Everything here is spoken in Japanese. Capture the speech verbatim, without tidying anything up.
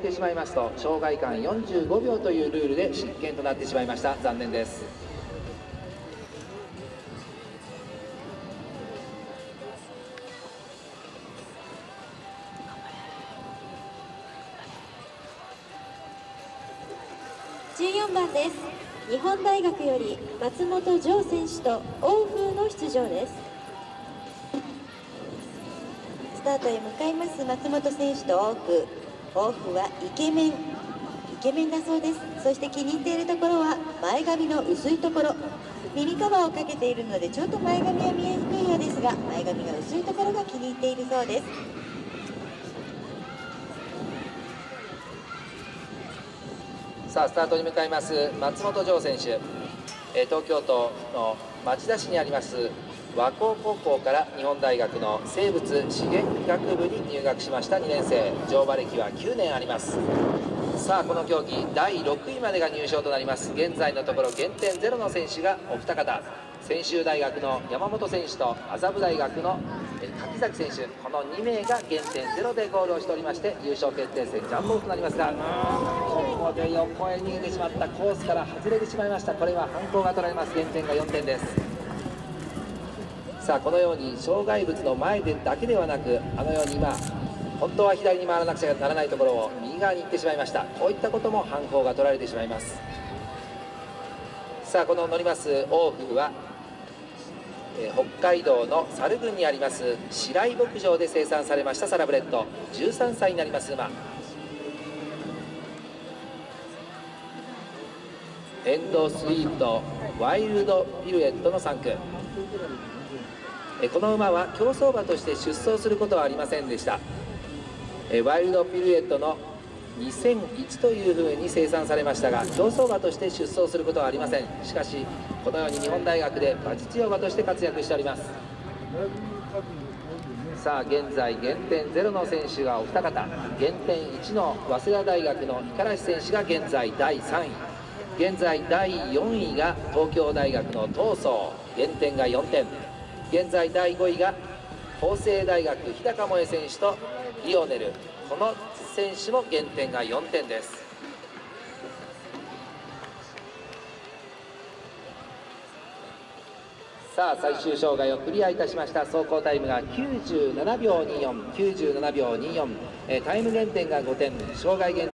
てしまいますと障害間よんじゅうごびょうというルールで失権となってしまいました。残念です。 じゅうよんばんです。日本大学より松本譲選手と欧風の出場です。スタートへ向かいます松本選手と欧風。欧風はイケメンイケメンだそうです。そして気に入っているところは前髪の薄いところ。耳カバーをかけているのでちょっと前髪は見えにくいようですが、前髪が薄いところが気に入っているそうです。 さあスタートに向かいます松本譲選手、え東京都の町田市にあります和光高校から日本大学の生物資源学部に入学しましたにねんせい、乗馬歴はきゅうねんあります。さあこの競技だいろくいまでが入賞となります。現在のところ減点ゼロの選手がお二方、専修大学の山本選手と麻布大学の柿崎選手、このにめいが減点ゼロでゴールをしておりまして、優勝決定戦ジャンボオフとなりますが、ここで横へ逃げてしまった、コースから外れてしまいました。これは反抗が取られます。減点がよんてんです。さあこのように障害物の前でだけではなく、あのように今本当は左に回らなくちゃならないところを右側に行ってしまいました。こういったことも反抗が取られてしまいます。さあこの乗ります欧風は、え北海道の猿郡にあります白井牧場で生産されましたサラブレッド、じゅうさんさいになります馬。エンドスイートワイルドピルエットのさんく。えこの馬は競走馬として出走することはありませんでした。えワイルドピルエットのにせんいちというふうに生産されましたが、競走馬として出走することはありません。しかしこのように日本大学で馬実用馬として活躍しております。さあ現在減点ゼロの選手がお二方、減点いちの早稲田大学の五十嵐選手が現在だいさんい、現在だいよんいが東京大学の東総、減点がよんてん、現在だいごいが法政大学日高萌選手とリオネル、この選手も減点がよんてんです。さあ最終障害をクリアいたしました。走行タイムがきゅうじゅうななびょうにじゅうよん、きゅうじゅうななびょうにじゅうよん、えー、タイム減点がごてん、障害減